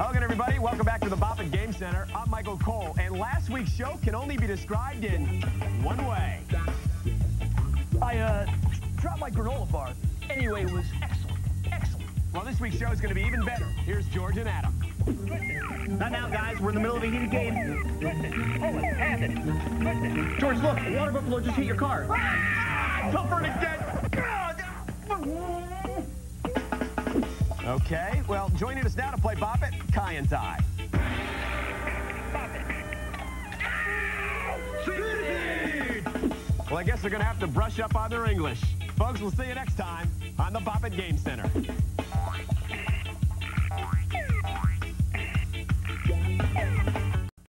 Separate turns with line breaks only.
Well, good, everybody. Welcome back to the Bop-It Game Center. I'm Michael Cole, and last week's show can only be described in one way.
I dropped my granola bar. Anyway, it was excellent. Excellent.
Well, this week's show is going to be even better. Here's George and Adam.
Not now, guys. We're in the middle of a heated game. George, look. A water buffalo just hit your car.
Tougher to get. Okay, well, joining us now to play Bop-It, Kaientai. Well, I guess they're going to have to brush up on their English. Folks, we'll see you next time on the Bop-It Game Center.